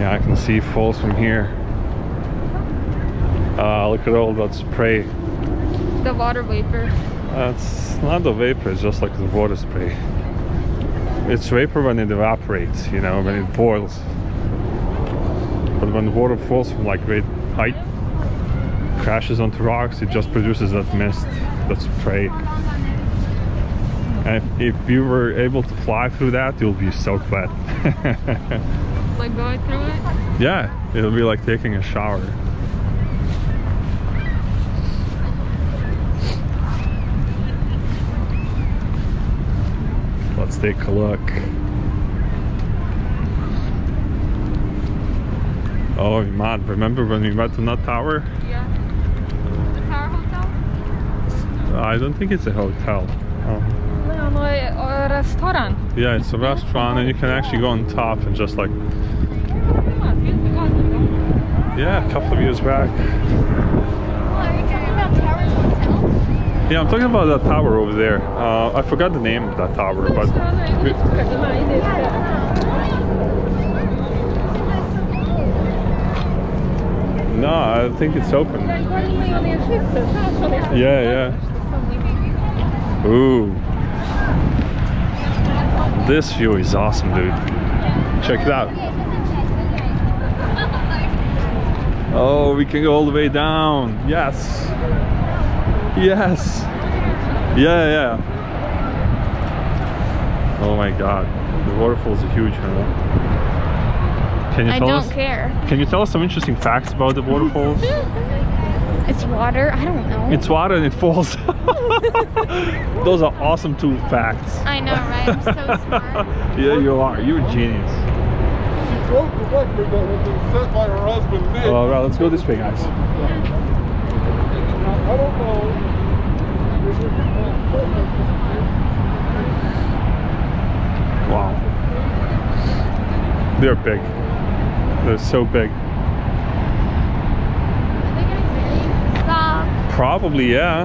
Yeah, I can see falls from here. Look at all that spray. The water vapor. It's not the vapor, it's just like the water spray. It's vapor when it evaporates, you know, when it boils. But when the water falls from like great height, crashes onto rocks, it just produces that mist, that spray. And if you were able to fly through that, you'll be soaked wet. Like going through it? Yeah, it'll be like taking a shower. Let's take a look. Oh man, remember when we went to that tower? Yeah. The Tower Hotel? I don't think it's a hotel. Oh. No, a restaurant. Yeah, it's a restaurant and you can actually go on top and just like... Yeah, a couple of years back. Are you talking about Tower Hotel? Yeah, I'm talking about that tower over there. I forgot the name of that tower, but... No, I think it's open. Yeah. Ooh. This view is awesome, dude. Check it out. Oh, we can go all the way down. Yes. Yes. Yeah. Oh my god. The waterfalls are huge, huh? Can you tell us? I don't care. Can you tell us some interesting facts about the waterfalls? It's water. I don't know. It's water and it falls. Those are awesome two facts. I know, right? I'm so smart. Yeah, you are. You're a genius. She broke the record that had been set by her husband, Nick. All right, let's go this way, guys. I don't know. Wow. They're big. They're so big. Stop. Probably, yeah.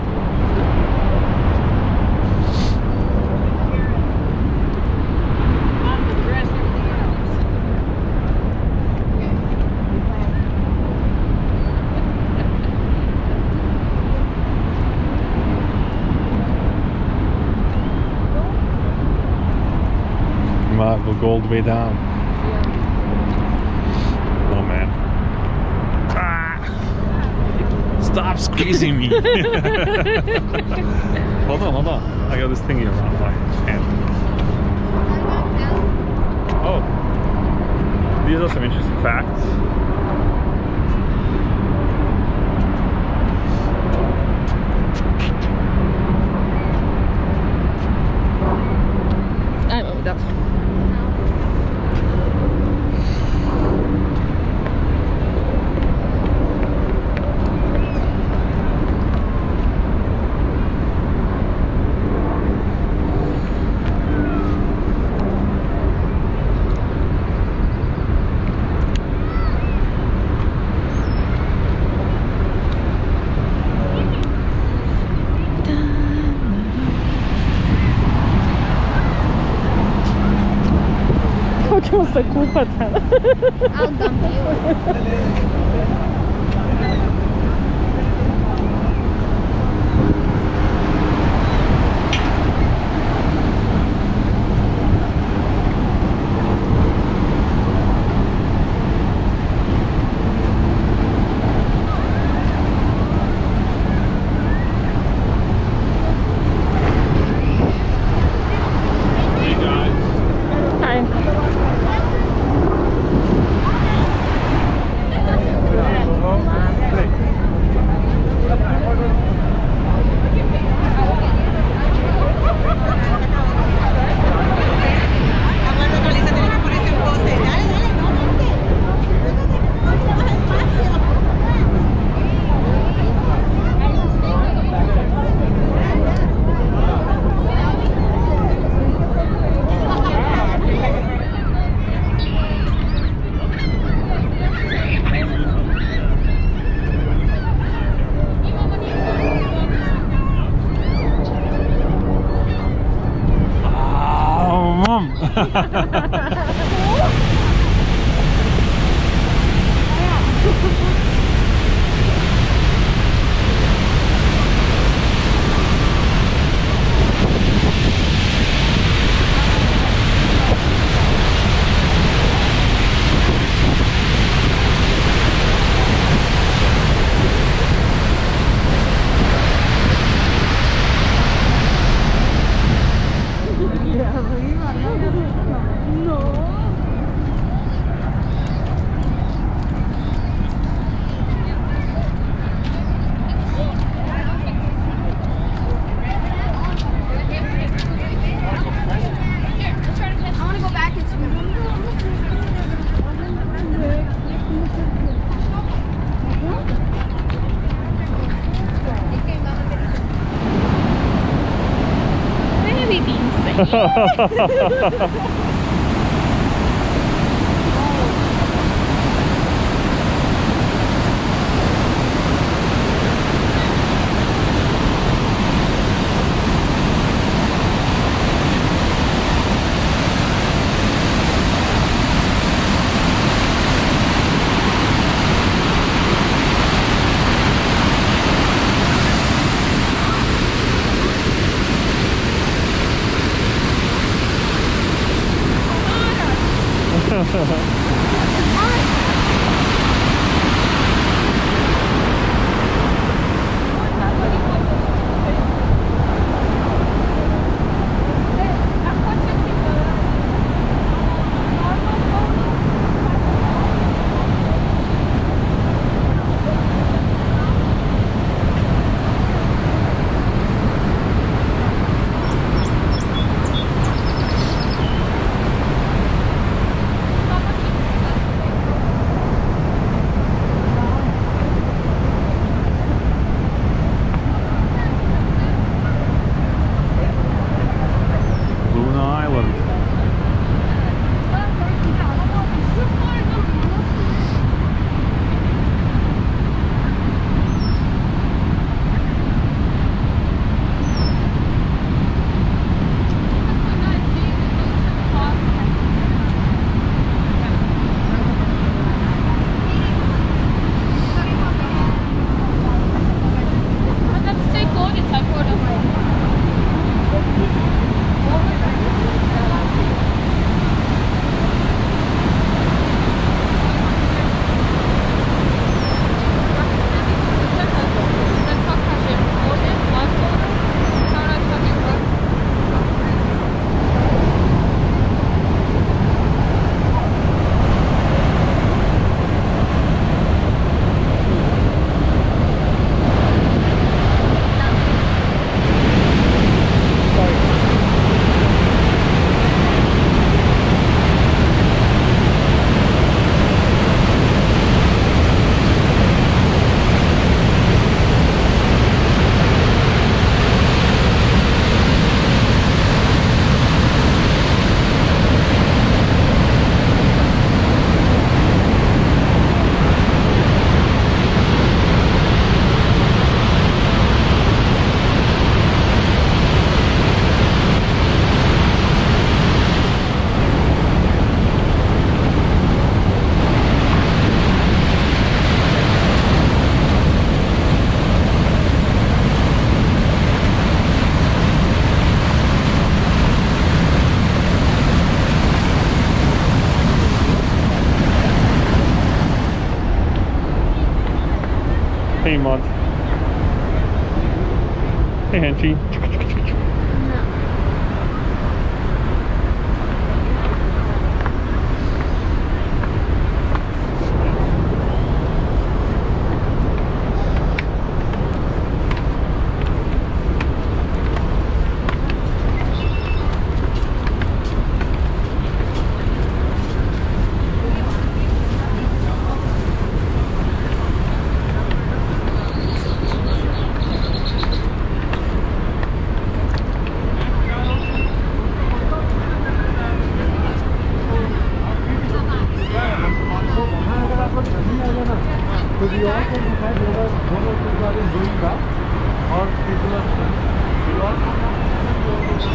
We'll go all the way down. Oh man. Ah! Stop squeezing me. Hold on. I got this thingy around my hand. Oh. These are some interesting facts. I don't know that. Hoćemo se kupati. I'll dump you. I want to go back and Where have we been saying? Hey, Mont. Hey, Henchy. So we also decide whether one of these are in doing that or people are